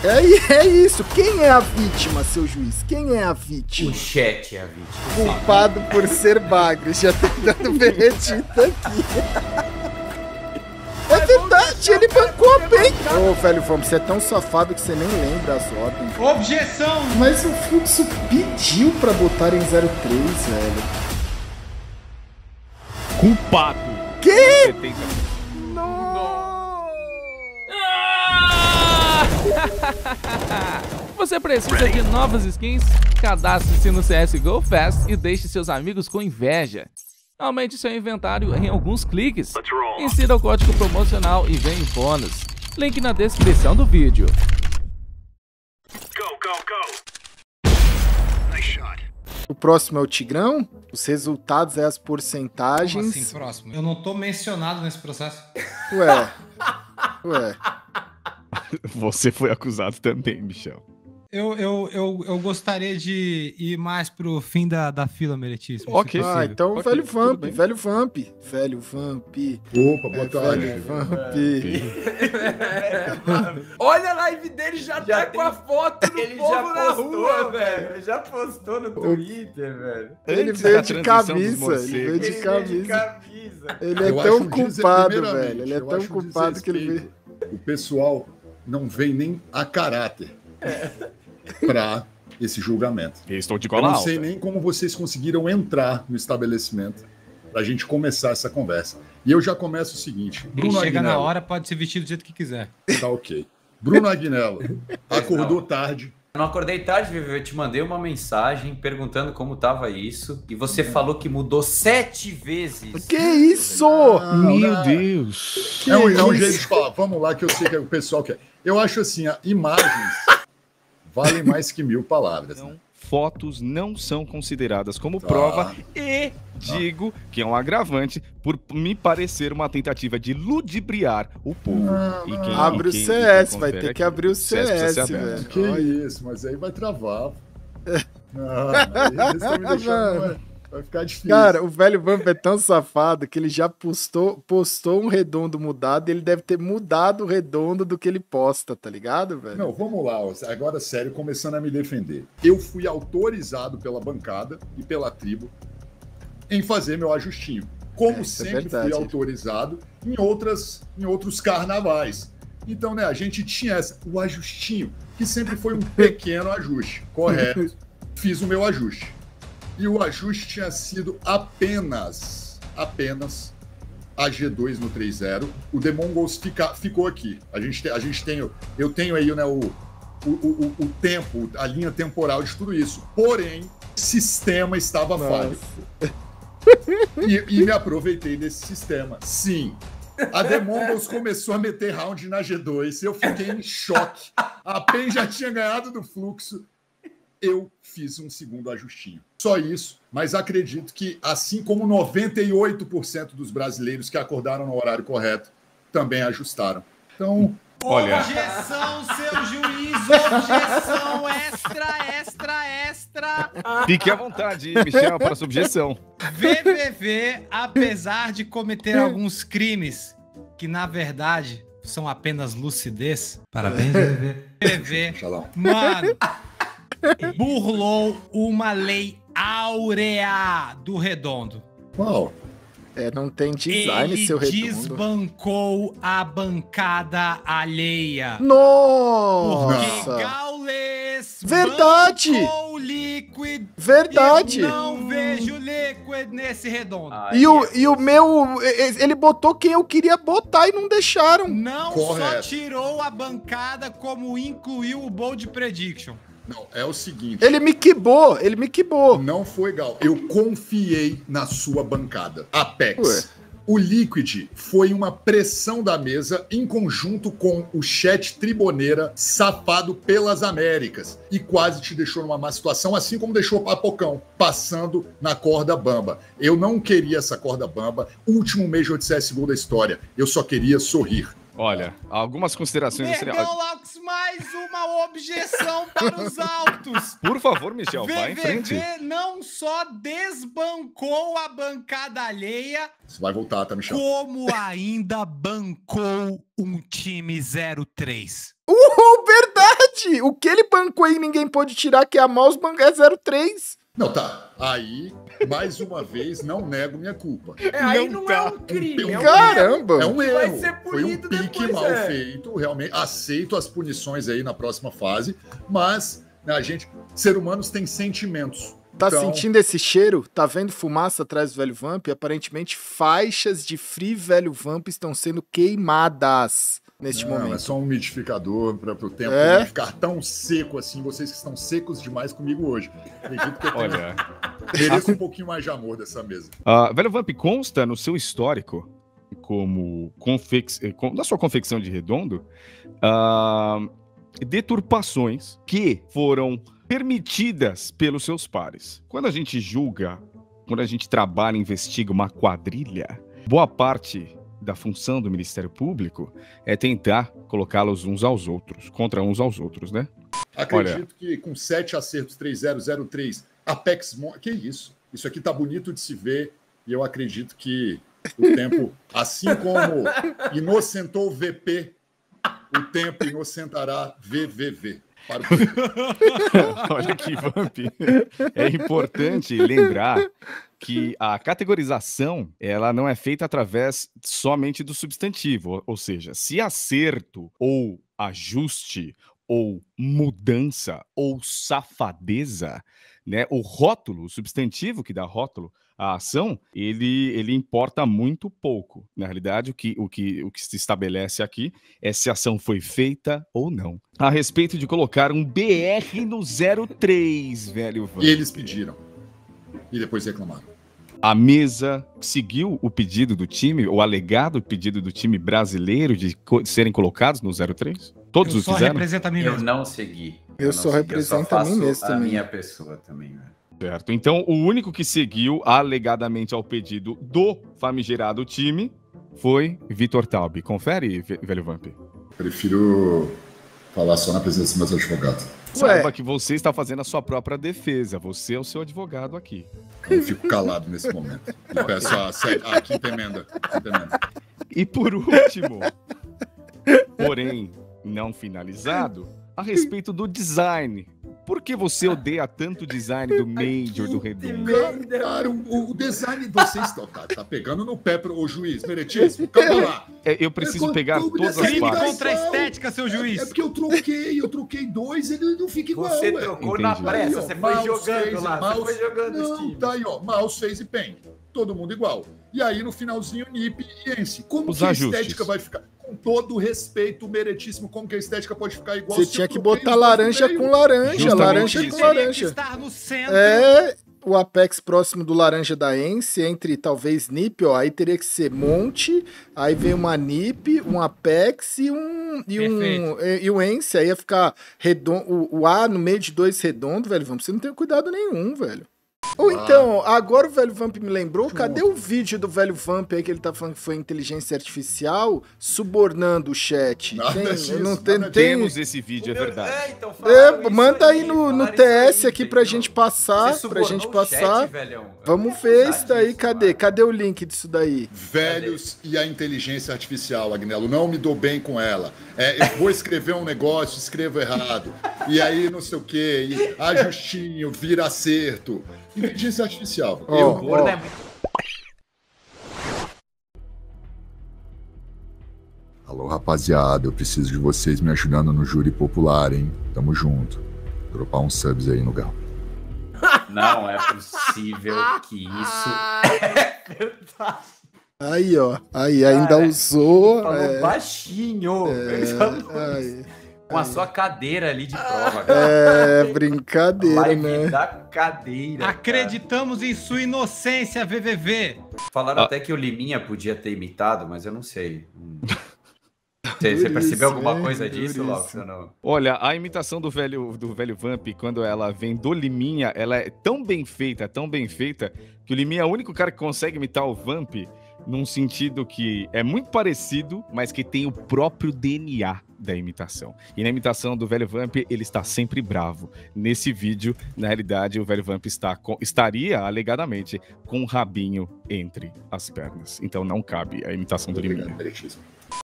É isso. Quem é a vítima, seu juiz? Quem é a vítima? O chat é a vítima. Culpado por ser bagre. Já tem dando veredito aqui. É verdade, ele bancou bem. Ô, velho, vamos, você é tão safado que você nem lembra as ordens. Objeção! Mas o Fluxo pediu pra botar em 03, velho. Culpado. Que? 70. Você precisa de novas skins? Cadastre-se no CSGO Fast e deixe seus amigos com inveja. Aumente seu inventário em alguns cliques. Insira o código promocional e ganhe bônus. Link na descrição do vídeo. O próximo é o Tigrão. Os resultados é as porcentagens. Como assim, próximo? Eu não tô mencionado nesse processo. Ué. Você foi acusado também, Michel. Eu gostaria de ir mais pro fim da fila, meritíssimo. Ok. Ah, então Ok, velho Vamp, tudo bem. velho Vamp. Velho Vamp. Opa, boa tarde. Velho Vamp. Olha a live dele, já tá com a foto do Ele povo já na postou, rua, velho. Ele já postou no Twitter, velho. Ele Antes veio da de transição dos camisa, ele morcegos. veio de Ele veio de camisa. camisa. Ele é Eu tão acho um culpado, primeiramente, velho. Ele é eu tão acho um culpado que ele veio. desrespeito. O pessoal não vem nem a caráter pra esse julgamento. Eu estou de Eu cola não alta. sei nem como vocês conseguiram entrar no estabelecimento pra gente começar essa conversa. E eu já começo o seguinte. Quem Bruno chega na Agnello, hora pode se vestir do jeito que quiser. tá ok. Bruno Agnello, acordou tarde. Eu não acordei tarde, Vivi. Eu te mandei uma mensagem perguntando como tava isso. E você falou que mudou 7 vezes. Que isso? Meu Deus. É um isso? jeito de falar. Vamos lá que eu sei que o pessoal quer. Eu acho assim, imagens valem mais que 1000 palavras. Né? Fotos não são consideradas como Tá. prova e digo que é um agravante por me parecer uma tentativa de ludibriar o povo. E quem- Abre e o quem- CS, quem vai confere ter que aqui. abrir o CS precisa CS, ser aberto. velho. Que Olha. isso, mas aí vai travar. Não, aí vocês estão me deixando, vai ficar difícil. Cara, o velho Vamp é tão safado que ele já postou um redondo mudado e ele deve ter mudado o redondo do que ele posta, tá ligado, velho? Não, vamos lá, agora sério, começando a me defender. Eu fui autorizado pela bancada e pela tribo em fazer meu ajustinho. Como Isso é sempre verdade. fui autorizado em outros carnavais. Então, né, a gente tinha o ajustinho, que sempre foi um pequeno ajuste, correto. Fiz o meu ajuste. E o ajuste tinha sido apenas a G2 no 3-0. O The Mongols ficou aqui. Eu tenho aí, né, o tempo, a linha temporal de tudo isso. Porém, o sistema estava falho. E me aproveitei desse sistema. Sim. A The Mongols começou a meter round na G2. Eu fiquei em choque. A PEN já tinha ganhado do Fluxo. Eu fiz um segundo ajustinho. Só isso, mas acredito que, assim como 98% dos brasileiros que acordaram no horário correto, também ajustaram. Então, Olha. Objeção, seu juiz! Objeção extra! Fique à vontade, Michel, para a sua objeção. VVV, apesar de cometer alguns crimes que, na verdade, são apenas lucidez. Parabéns, VVV. VVV, Xalão. mano, burlou uma lei áurea do Redondo. Qual? É, não tem design, Ele seu redondo. desbancou a bancada alheia. Nossa! Porque Gaules Verdade! bancou Liquid. Verdade! Eu não vejo Liquid nesse Redondo. E o meu, ele botou quem eu queria botar e não deixaram. Não só Correto. tirou a bancada, como incluiu o Bold Prediction. Não, é o seguinte. Ele me quibou. Não foi Gal. Eu confiei na sua bancada. Apex. Ué. O Liquid foi uma pressão da mesa em conjunto com o chat triboneira safado pelas Américas e quase te deixou numa má situação, assim como deixou o Papocão, passando na corda bamba. Eu não queria essa corda bamba. Último Major de CSGO da história. Eu só queria sorrir. Olha, algumas considerações. Perdão, Laux, mais uma objeção para os autos. Por favor, Michel, vá em frente. VVV não só desbancou a bancada alheia, Você vai voltar, tá me chamando? como ainda bancou um time 03. Verdade! verdade. O que ele bancou aí ninguém pode tirar, que é a mouse é 03. Não, tá. Aí, mais uma vez, não nego minha culpa. Aí não é um crime. É um Caramba. É um que vai erro. ser Foi um punido pique depois, mal é. feito. Realmente, aceito as punições aí na próxima fase. Mas, né, ser humanos têm sentimentos. Tá Então, sentindo esse cheiro? Tá vendo fumaça atrás do velho Vamp? Aparentemente, faixas de Free Velho Vamp estão sendo queimadas neste não, momento. é só um umidificador para o tempo É? não ficar tão seco assim. Vocês que estão secos demais comigo hoje. Acredito que eu tenho, Olha, mereço um pouquinho mais de amor dessa mesa. Velho Vamp consta no seu histórico como na sua confecção de redondo, deturpações que foram permitidas pelos seus pares. Quando a gente julga, quando a gente trabalha, investiga uma quadrilha, boa parte da função do Ministério Público é tentar colocá-los uns aos outros, contra uns aos outros, né? Acredito que com 7 acertos 3003, Apex... Que isso? Isso aqui tá bonito de se ver e eu acredito que o tempo, assim como inocentou o VP, o tempo inocentará VVV. Para o... Olha aqui, Vamp. É importante lembrar que a categorização ela não é feita através somente do substantivo, ou seja, se acerto ou ajuste ou mudança ou safadeza, né, o rótulo, o substantivo que dá rótulo à ação, ele importa muito pouco. Na realidade, o que se estabelece aqui é se a ação foi feita ou não. A respeito de colocar um BR no 03, velho Vamp. E eles pediram. E depois reclamaram. A mesa seguiu o pedido do time, o alegado pedido do time brasileiro de serem colocados no 03? Todos Eu os só fizeram? represento a mim Eu mesmo. não segui. Eu não só segui, represento só a mim faço mesmo a também. minha pessoa também, velho. Certo. Então, o único que seguiu alegadamente ao pedido do famigerado time foi Vitor Taube. Confere, velho Vamp. Prefiro falar só na presença dos meus advogados. Saiba que você está fazendo a sua própria defesa. Você é o seu advogado aqui. Eu fico calado nesse momento. E peço a quinta emenda. E por último, porém não finalizado, a respeito do design. Por que você odeia tanto o design do Major, do Redondo? Cara, o design de vocês tá pegando no pé pro juiz, meritíssimo. Calma lá. Eu preciso pegar todas as Crime partes. contra a estética, seu juiz. É porque eu troquei 2, ele não fica igual. Você ué. trocou Entendi. na pressa, Aí, ó, você foi mouse, jogando phase, lá, mouse. você foi jogando os Não, times. tá aí, ó, mouse, phase e pen. Todo mundo igual. E aí, no finalzinho, NIP e ENSE. Como Os que a ajustes. estética vai ficar? Com todo o respeito, meritíssimo, como que a estética pode ficar igual? Você se tinha eu que troquei botar os dois no laranja meio? com laranja, Justamente laranja isso. com Teria que laranja. estar no centro. É, o Apex próximo do laranja da Ence, entre talvez NIP, ó, aí teria que ser Monte, aí vem uma NIP, um Apex e um Ence, aí ia ficar redondo, o A no meio de 2 redondo, velho, vamos, você não tem cuidado nenhum, velho. Ou então, agora o velho Vamp me lembrou, cadê o vídeo do velho Vamp aí que ele tá falando que foi inteligência artificial subornando o chat? Nada disso, não nada Temos esse vídeo, é verdade. Então falaram isso manda aí no falaram TS isso aí, aqui pra entendeu? gente passar, Você pra gente subornou o passar. chat, velhão. Vamos Eu ver vou isso daí, disso, cadê? mano. Cadê o link disso daí? Velhos e a inteligência artificial, Agnello. Não me dou bem com ela. Eu vou escrever um negócio, escrevo errado. E aí, não sei o quê. E ajustinho, vira acerto. Inteligência artificial. Ó, Eu ó. Gordo é muito Alô, rapaziada, eu preciso de vocês me ajudando no júri popular, hein? Tamo junto. Dropar uns subs aí no Gal. Não é possível que isso. Aí, ó. Aí, ainda Cara, usou. Falou baixinho. Ele falou Aí. com a sua cadeira ali de prova. cara. É, brincadeira, Live né? da cadeira. Acreditamos em sua inocência, VVV. Cara. Falaram até que o Liminha podia ter imitado, mas eu não sei. Você percebeu alguma coisa disso, Lopes? Ou não? Olha, a imitação do velho Vamp, quando ela vem do Liminha, ela é tão bem feita, que o Liminha é o único cara que consegue imitar o Vamp num sentido que é muito parecido, mas que tem o próprio DNA da imitação. E na imitação do velho Vamp, ele está sempre bravo. Nesse vídeo, na realidade, o velho Vamp estaria, alegadamente, com um rabinho entre as pernas. Então não cabe a imitação do Liminha. Meritíssimo.